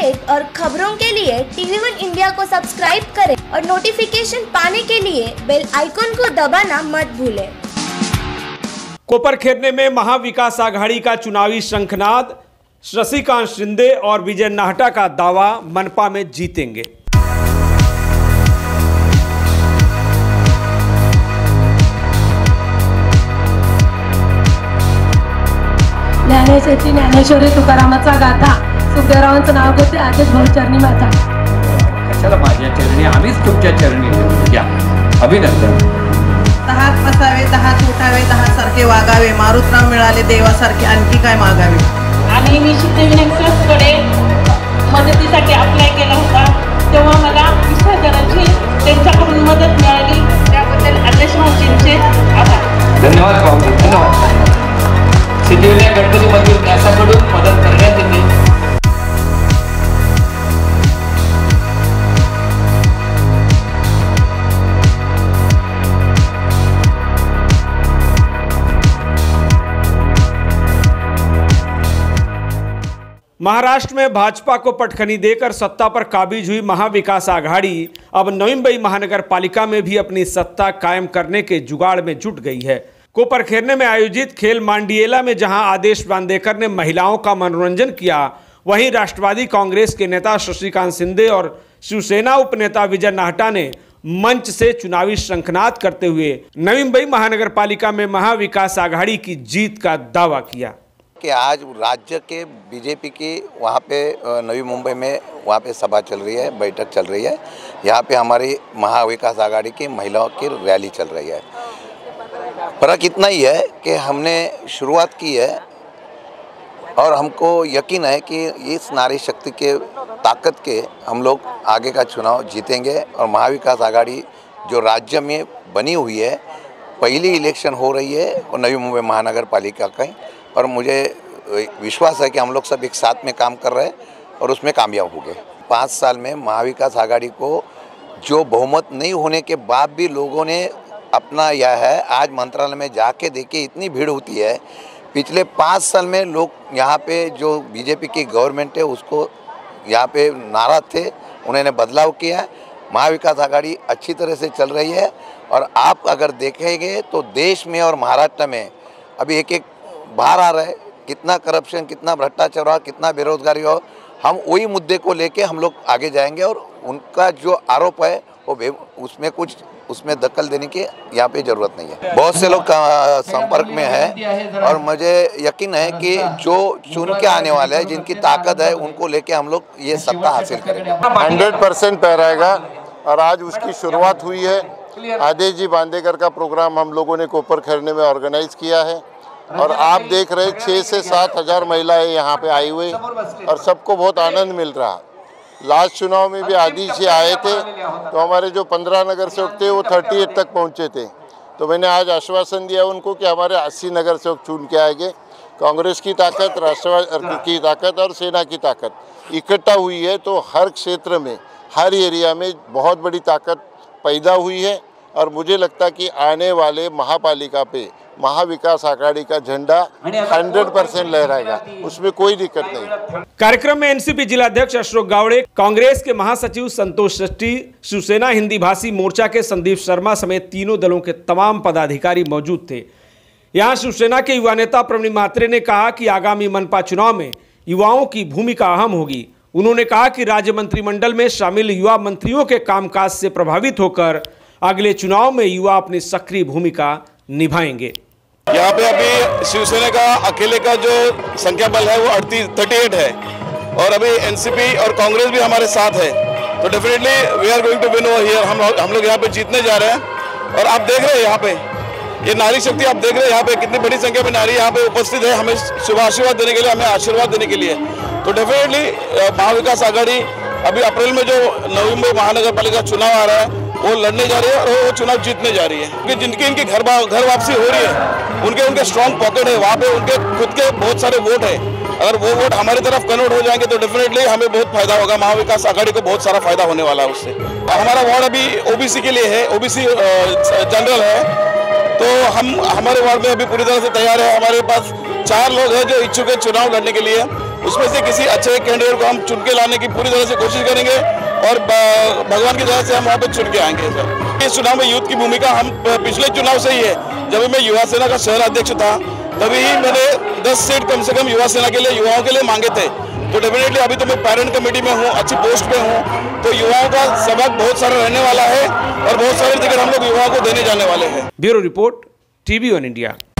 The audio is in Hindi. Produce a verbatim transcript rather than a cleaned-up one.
अपडेट और खबरों के लिए टीवी वन इंडिया को सब्सक्राइब करें और नोटिफिकेशन पाने के लिए बेल आइकॉन को दबाना मत भूलें। कोपरखेरने में महाविकास आघाड़ी का चुनावी शंखनाद, शशिकांत शिंदे और विजय नाहटा का दावा, मनपा में जीतेंगे। ज्ञानेश्वरी ज्ञानेश्वरी तुकारामाचा गाथा, सुखदेवरावांचं नाव घेते आधीच बहुचरणी माता। कशाला माझ्या चरणी, आम्हीच तुमच्या चरणी घ्या। अभिनंदन। दहात बसावे, दहात उठावे, दहा सारखे वागावे, मारुतराव मिळाले देवासारखे, आणखी काय मागावे। आणि मी सिद्धिविनायक ट्रस्टकडे मदतीसाठी अप्लाय केला होता, तेव्हा मला वीस हजाराची त्यांच्याकडून मदत मिळाली, त्याबद्दल अध्यक्ष भाऊजींचे आभार। धन्यवाद भाऊ, धन्यवाद। सिद्धिविनायक गणपती मंदिर न्यासाकडून मदत करण्यात येते। महाराष्ट्र में भाजपा को पटखनी देकर सत्ता पर काबिज हुई महाविकास आघाड़ी अब नवी मुंबई महानगर पालिका में भी अपनी सत्ता कायम करने के जुगाड़ में जुट गई है। कोपरखेरने में आयोजित खेल मांडियेला में जहां आदेश बांदेकर ने महिलाओं का मनोरंजन किया, वहीं राष्ट्रवादी कांग्रेस के नेता शशिकांत शिंदे और शिवसेना उपनेता विजय नाहटा ने मंच से चुनावी शंखनाद करते हुए नवी मुंबई महानगर पालिका में महाविकास आघाड़ी की जीत का दावा किया कि आज राज्य के बीजेपी की वहाँ पे नवी मुंबई में वहाँ पे सभा चल रही है, बैठक चल रही है। यहाँ पे हमारी महाविकास आघाड़ी की महिलाओं की रैली चल रही है। फर्क इतना ही है कि हमने शुरुआत की है और हमको यकीन है कि इस नारी शक्ति के ताकत के हम लोग आगे का चुनाव जीतेंगे। और महाविकास आघाड़ी जो राज्य में बनी हुई है, पहली इलेक्शन हो रही है और नवी मुंबई महानगर पालिका का, और मुझे विश्वास है कि हम लोग सब एक साथ में काम कर रहे हैं और उसमें कामयाब हो गए। पाँच साल में महाविकास आघाड़ी को जो बहुमत नहीं होने के बाद भी लोगों ने अपना यह है, आज मंत्रालय में जाके देखिए इतनी भीड़ होती है। पिछले पाँच साल में लोग यहाँ पे जो बीजेपी की गवर्नमेंट है उसको यहाँ पे नाराज थे, उन्होंने बदलाव किया। महाविकास आघाड़ी अच्छी तरह से चल रही है और आप अगर देखेंगे तो देश में और महाराष्ट्र में अभी एक एक बाहर आ रहा है, कितना करप्शन, कितना भ्रष्टाचार हो, कितना बेरोजगारी हो, हम वही मुद्दे को लेके हम लोग आगे जाएंगे। और उनका जो आरोप है वो उसमें कुछ उसमें दखल देने की यहाँ पे ज़रूरत नहीं है। बहुत से लोग संपर्क में हैं और मुझे यकीन है कि जो चुन के आने वाले हैं, जिनकी ताकत है, उनको लेके हम लोग ये सत्ता हासिल करेंगे। हंड्रेड परसेंट पहराएगा और आज उसकी शुरुआत हुई है। आदेश जी बांदेकर का प्रोग्राम हम लोगों ने कोपरखेरने में ऑर्गेनाइज किया है और आप देख रहे छः से सात हज़ार महिलाएं यहाँ पे आई हुई और सबको बहुत आनंद मिल रहा। लास्ट चुनाव में भी आदिश जी आए थे तो हमारे जो पंद्रह नगर सेवक थे वो अड़तीस तक पहुँचे थे, तो मैंने आज आश्वासन दिया उनको कि हमारे अस्सी नगर सेवक चुन के आएंगे। कांग्रेस की ताकत, राष्ट्रवादी की ताकत और सेना की ताकत इकट्ठा हुई है तो हर क्षेत्र में, हर एरिया में बहुत बड़ी ताकत पैदा हुई है। और मुझे लगता है कि आने वाले महापालिका पे महाविकास आघाड़ी का झंडा हंड्रेड परसेंट लहराएगा, उसमें कोई दिक्कत नहीं। कार्यक्रम में एनसीपी जिलाध्यक्ष अशोक गावड़े, कांग्रेस के महासचिव संतोष शेट्टी, शिवसेना हिंदी भाषी मोर्चा के संदीप शर्मा समेत तीनों दलों के तमाम पदाधिकारी मौजूद थे। यहां शिवसेना के युवा नेता प्रवीण म्हात्रे ने कहा कि आगामी मनपा चुनाव में युवाओं की भूमिका अहम होगी। उन्होंने कहा कि राज्य मंत्रिमंडल में शामिल युवा मंत्रियों के कामकाज से प्रभावित होकर अगले चुनाव में युवा अपनी सक्रिय भूमिका निभाएंगे। यहाँ पे अभी शिवसेना का अकेले का जो संख्या बल है वो अड़तीस अड़तीस है और अभी एनसीपी और कांग्रेस भी हमारे साथ है, तो definitely we are going to win over here. हम हम लोग यहाँ पे जीतने जा रहे हैं। और आप देख रहे हैं यहाँ पे ये नारी शक्ति, आप देख रहे हैं यहाँ पे कितनी बड़ी संख्या में नारी यहाँ पे उपस्थित है, हमें शुभ आशीर्वाद देने के लिए, हमें आशीर्वाद देने के लिए। तो डेफिनेटली महाविकास आघाड़ी अभी अप्रैल में जो नवी मुंबई महानगर पालिका चुनाव आ रहा है वो लड़ने जा रही है और वो चुनाव जीतने जा रही है, क्योंकि जिनकी इनकी घर घर वापसी हो रही है, उनके उनके स्ट्रॉन्ग पॉकेट है, वहाँ पे उनके खुद के बहुत सारे वोट है। अगर वो वोट हमारी तरफ कन्वर्ट हो जाएंगे तो डेफिनेटली हमें बहुत फायदा होगा, महाविकास आघाड़ी को बहुत सारा फायदा होने वाला है उससे। हमारा वार्ड अभी ओबीसी के लिए है, ओबीसी जनरल है, तो हम हमारे वार्ड में अभी पूरी तरह से तैयार है। हमारे पास चार लोग हैं जो इच्छुक है चुनाव लड़ने के लिए। उसमें से किसी अच्छे कैंडिडेट को हम चुन के लाने की पूरी तरह से कोशिश करेंगे और भगवान की दया से हम वहाँ पे चुन के आएंगे सर। इस चुनाव में यूथ की भूमिका हम पिछले चुनाव से ही है। जब मैं युवा सेना का शहर अध्यक्ष था तभी ही मैंने दस सीट कम से कम युवा सेना के लिए युवाओं के लिए मांगे थे। तो डेफिनेटली अभी तो मैं पेरेंट कमेटी में हूँ, अच्छी पोस्ट पे हूँ, तो युवाओं का सबक बहुत सारा रहने वाला है और बहुत सारे टिकट हम लोग युवाओं को देने जाने वाले हैं। Bureau report, TV one India.